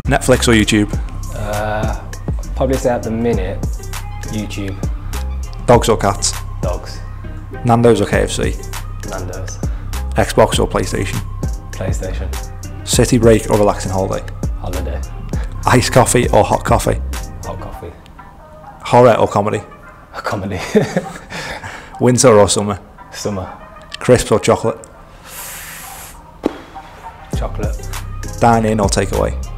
Netflix or YouTube? Probably say at the minute, YouTube. Dogs or cats? Dogs. Nando's or KFC? Nando's. Xbox or PlayStation? PlayStation. City break or relaxing holiday? Holiday. Iced coffee or hot coffee? Hot coffee. Horror or comedy? A comedy. Winter or summer? Summer. Crisps or chocolate? Chocolate. Dine in or take away?